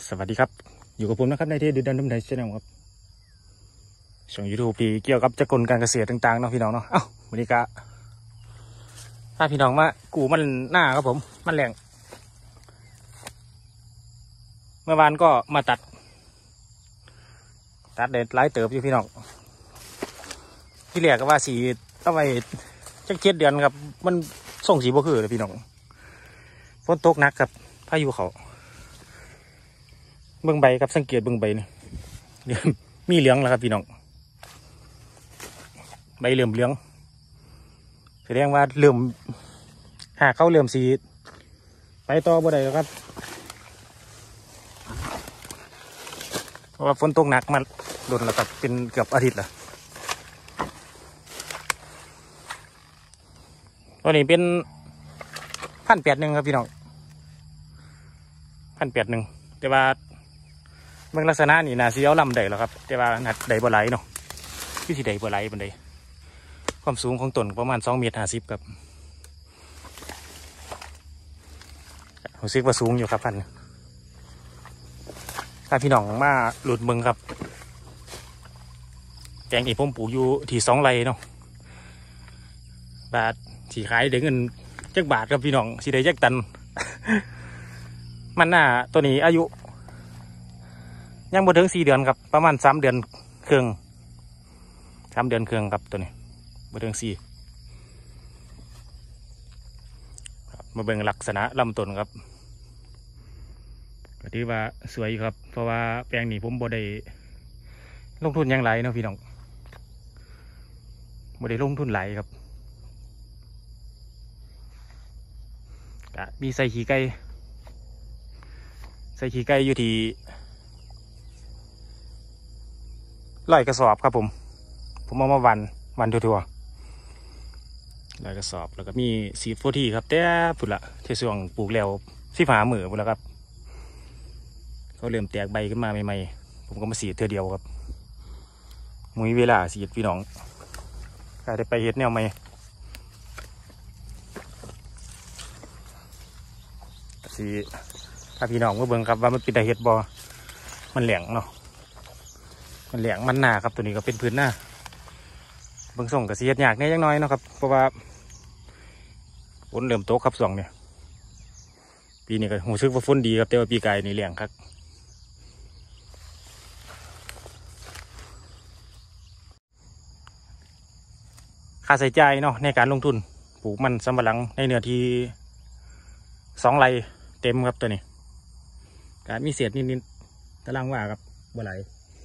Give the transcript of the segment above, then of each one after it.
สวัสดีครับอยู่กับผมนะครับในที่ดูดันดุมไทยชแนลครับช่องยูทูบที่เกี่ยวกับจักรกลการเกษตรต่างๆเนาะพี่น้องเนาะเอ้าวันนี้ก็ถ้าพี่น้องมากูมันหน้าครับผมมันแรงเมื่อวานก็มาตัดเด็ดไล่เติบอยู่พี่น้องที่แรกก็ว่าสีต้องไปจัก7 เดือนครับมันส่งสีบ่คือเลยพี่น้องฝนตกหนักครับพายุเขาเบื้องใบครับสังเกตเบื้องใบนี่มีเหลืองแล้วครับพี่น้องใบเหลื่อมเหลืองแสดงว่าเหลื่อมหากเขาเหลื่อมสีไปต่อบ่ได้แล้วครับเพราะว่าฝนตกหนักมาโดนแล้วครับเป็นเกือบอาทิตย์แล้วตัวนี้เป็น1,801ครับพี่น้อง1,801แต่ว่าเมื่อลักษณะนี่น่าสิเอาลำได้แล้วครับแต่ว่านัดได้บ่ไหลเนาะที่สิได้บ่ไหลบันไดความสูงของต้นประมาณ2.50 เมตรครับรู้สึกว่าสูงอยู่ครับถ้าพี่น้องมาหลุดเมืองครับแปลงอีผมปลูกอยู่ที่2 ไร่เนาะบาทที่ขายได้เงินจักบาทครับพี่น้องสิได้จักตัน มันหน้าตัวนี้อายุยังบ่ถึง4 เดือนครับประมาณ3 เดือนครึ่งครับตัวนี้บ่ถึง4มาเบิ่งลักษณะลำต้นครับก็ถือว่าสวยครับเพราะว่าแปลงนี้ผมบ่ได้ลงทุนอย่างไรเนาะพี่น้องบ่ได้ลงทุนหลายครับก็มีใส่ขี้ไก่อยู่ที่100 กระสอบครับผมเอามาวันทั่ว100 กระสอบแล้วก็มีซีดโฟทีครับแต่พุ่นละที่ช่วงปลูกแล้ว15 มื้อพุ่นละครับเขาเริ่มแตกใบขึ้นมาใหม่ๆผมก็มาสีดเท่าเดียวครับมีเวลาสีดพี่น้องก็ได้ไปเฮ็ดแนวใหม่สีถ้าพี่น้องก็เบิ่งครับว่ามันเป็นตาเฮ็ดบ่มันแหลงเนาะมันแหลงมันหนาครับตัวนี้ก็เป็นพื้นหน้าเบิ่งส่งกับสีเฮ็ดยากแน่จังน้อยเนาะครับเพราะว่าฝนเริ่มตกครับส่วงเนี่ยปีนี้ก็รู้สึกว่าฝนดีครับแต่ว่าปีกายนี่แหลงครับค่าใช้จ่ายเนาะในการลงทุนปลูกมันสำปะหลังในเนื้อที่2 ไร่เต็มครับตัวนี้การมีเศษนิดๆตารางว่าครับบ่ไหล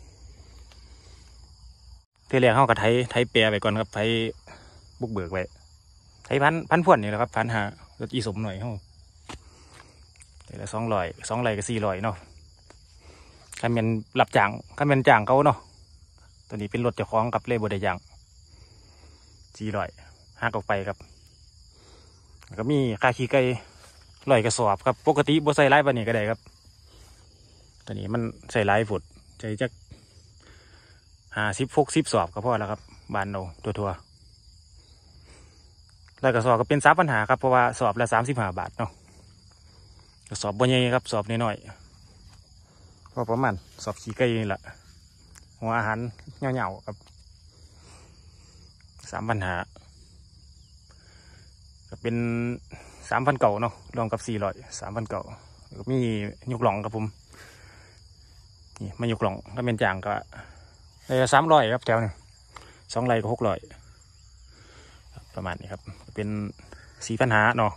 เทแรกเขาก็ไถแปรไปก่อนครับไถบุกเบิกไว้ไถพันพ่วนนี่แหละครับพันหารถอีสมหน่อยเขาแต่ละ2 ไร่ก็400เนาะคันเป็นรับจ้างเขาเนาะตัวนี้เป็นรถเจ้าของกับเล่บดได้ย่าง400หักออกไปครับแล้วก็มีค่าขี้ไก่100 กระสอบครับปกติบ่ใส่ไล่ปานนี้ก็ได้ครับตัวนี้มันใส่ไล่ฝุดใส่จัก50-60 สอบก็พอแล้วครับบานเราทั่ว100 กระสอบก็เป็น3,500ครับเพราะว่าสอบละ35 บาทเนาะกระสอบบ่ใหญ่ครับสอบน้อยๆก็ประมาณสอบขี้ไก่นี่แหละหัวอาหารเหงาๆครับ3,500ก็เป็น3,900เนาะรวมกับ400 3,900ก็มียุกหล่องครับผมนี่มายุกหล่องก็เป็นจางก็เลย300ครับแถวนี้2 ไร่ก็600ประมาณนี้ครับเป็น4,500เนาะ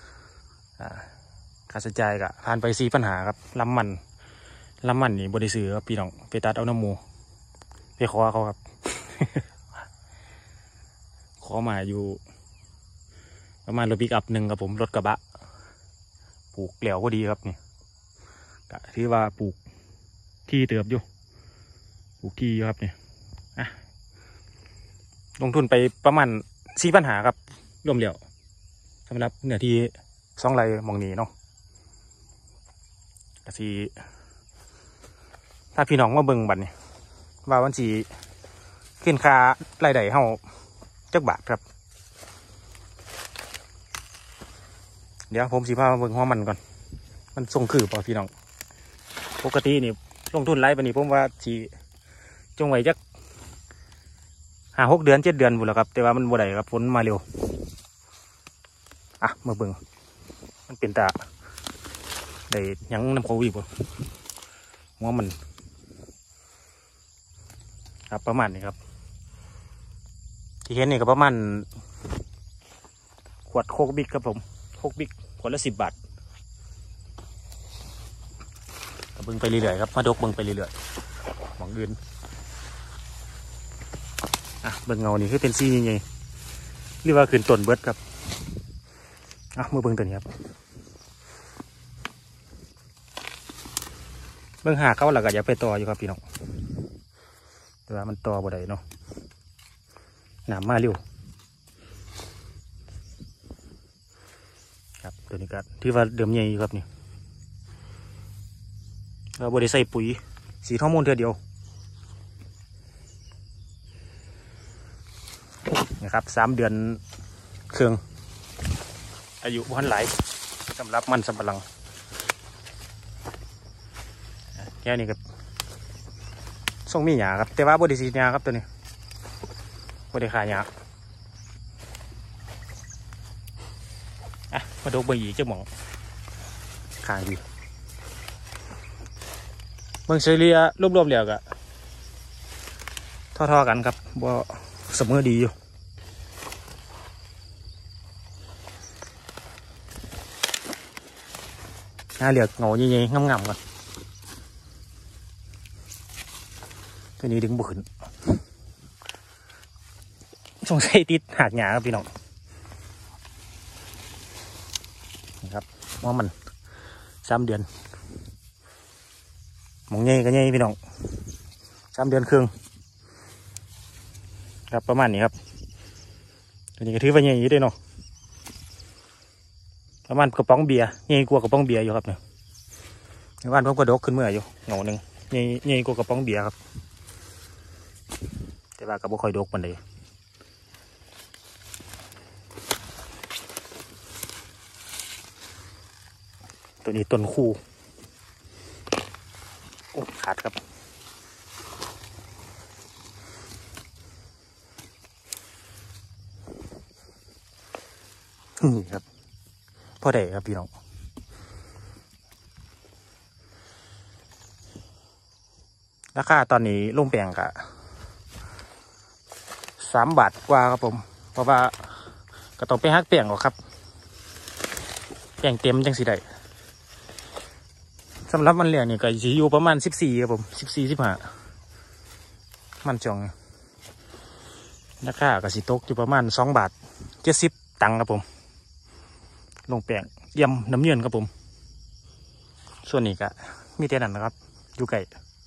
ค่าใช้จ่ายก็ผ่านไป4,500ครับลำมันนี่บริสุทธิ์ครับพี่น้องไปตัดเอาน้ำมูไปขอเขาครับ ขอมาอยู่ประมาณรถปิกอัพ1ครับผมรถกระบะปลูกเหลวก็ดีครับนี่ก็ถือว่าปลูกที่เติบอยู่ปลูกที่ครับนี่ลงทุนไปประมาณ4,500ครับรวมเหลวสำหรับเนื้อที่2 ไร่มองนี้เนาะก็สิถ้าพี่น้องมาเบิ่งบัดนี้ว่าวันสิขึ้นค่ารายได้เฮาจักบาทครับเดี๋ยวผมสิพามาเบิ่งหัวมันก่อนมันทรงคือป่ะพี่น้องปกตินี่ลงทุนไล่ปานนี้ผมว่าสิจงไว้จัก5-6 เดือน7 เดือนบุญแล้วครับแต่ว่ามันบ่ได้ครับฝนมาเร็วมาเบิ่งมันเป็นตาได้ยังน้ำเขาอีกบ่หัวมันครับประมาณนี้ครับที่เห็นนี่ก็ประมาณขวดโคกบิ๊กครับผมโคกบิ๊กขวดละ10 บาทก็เบิ่งไปเรื่อยๆครับมาดกเบิ่งไปเรื่อยๆหวังอื่นเบิ่งเงานี่คือเป็นซี่ยังไงเรียกว่าขึ้นต้นเบิดครับมาเบิ่งตัวนี้ครับเบิ่งหาเขาหลักก็อย่าไปต่ออยู่ครับพี่น้องแต่ว่ามันต่อบ่ได้เนาะน้ำมาเร็วครับตัวนี้ก็ที่ว่าเดิมใหญ่อยู่ครับนี่เราบ่ได้ใส่ปุ๋ยสีฮอร์โมนเท่าเดียวนะครับ3 เดือนเครื่องอายุพันหลายสำหรับมันสำปะหลังแค่นี้ก็ส่งมีหยาครับแต่ว่าบริสีหยาครับตัวนี้บริขายหยามาดูใบหยีเจ้าหมองขายดีเมืองเฉลี่ยรวบๆแล้วก็ท่อๆกันครับบ่เสมอดีอยู่เหลือกเงาเงี้ยๆงำๆก่อนตัวนี้ดึงบุขึ้นสงสัยติดหากหยาครับพี่น้องนะครับว่ามัน3 เดือนมองเงี้ยก็เงี้ยพี่น้อง3 เดือนครึ่งครับประมาณนี้ครับตัวนี้ก็ถือว่าเงี้ยอยู่ด้วยเนาะประมาณกระป๋องเบียร์เงี้ยกลัวกระป๋องเบียร์อยู่ครับเนี่ยในบ้านผมกระดกขึ้นเมื่ออยู่เงาหนึ่งเงี้ยกลัวกระป๋องเบียร์ครับแต่ว่าก็บ่ค่อยดกปานใดตัวนี้ต้นคู่โอ้ขาดครับนี่ครับพอได้ครับพี่น้องราคาตอนนี้ลงแปลงกะ3 บาทกว่าครับผมเพราะว่าก็ต้องไปหักแปลงหรอกครับแปลงเต็มจังสิได้สำหรับมันเหลืองนี่ก็สิอยู่ประมาณ14ครับผม14-15มันจองราคาก็สิตกอยู่ประมาณ2 บาท 70 ตังค์ครับผมลงแปลงเยี่ยมน้ำเยือนครับผมส่วนนี้ก็มีแต่นั้นนะครับอยู่ไกล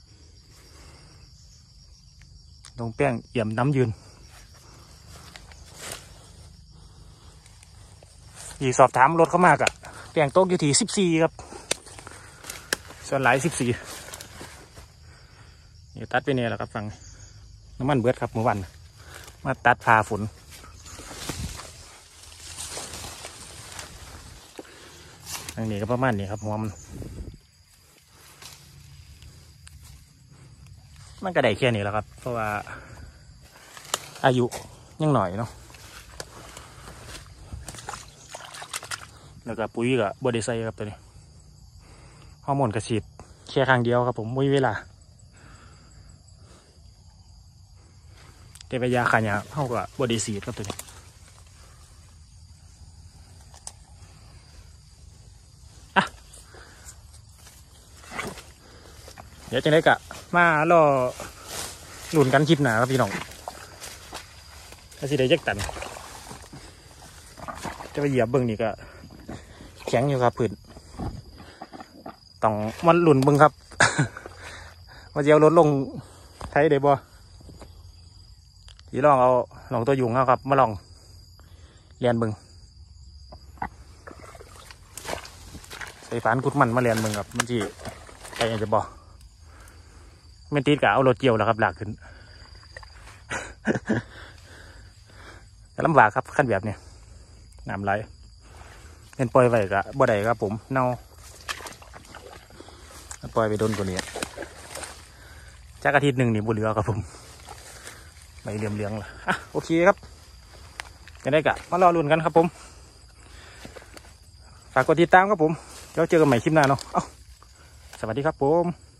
ลงแป้งเยี่ยมน้ำยืนอีสอบถามรถเข้ามากอะแปลงโต๊ะอยู่ที่14ครับส่วนหลาย14นี่ตัดไปเนี่ยแหละครับฟังน้ำมันเบิดครับเมื่อวันมาตัดพาฝนอันนี้ก็ประมาณนี้ครับหัวมันก็ได้แค่นี้แล้วครับเพราะว่าอายุยังหน่อยเนาะแล้วก็ปุ๋ยก็บ่ได้ใส่ครับตัวนี้ฮอร์โมนกระสีดแค่ครั้งเดียวครับผมไม่มีเวลาแต่ไปยาขายาเขาก็บ่ได้สีดครับตัวนี้เดี๋ยวจะได้กะมารอหลุนกันคลิปหนาครับพี่น้องถ้าสิได้จักตันจะไปเหยียบเบิ้งนี่ก็แข็งอยู่ครับพื้นต้องมันหลุนเบิ้งครับ มาเจียวรถลงไทยได้บ่ที่ลองเอาลองตัวยุงเอาครับมาลองเรียนเบิ้งใส่ฝานกุดมันมาเรียนเบิ้งครับมันจีใครอยากจะบอกเมนตีดกะเอารถเกี่ยวแล้วครับหลากขึ้น แต่ลำบากครับขั้นแบบนี้น้ำไหลเป็นปล่อยไว้กะบ่ได้ครับผมเน่าปล่อยไปโดนกว่านี้จากอาทิตย์หนึ่งนี่บุเหลือครับผมใบเหลืองๆล่ะอ่ะโอเคครับจะได้กะมารอลุ้นกันครับผมฝากกดติดตามครับผมเดี๋ยวเจอกันใหม่คลิปหน้าเนาะสวัสดีครับผม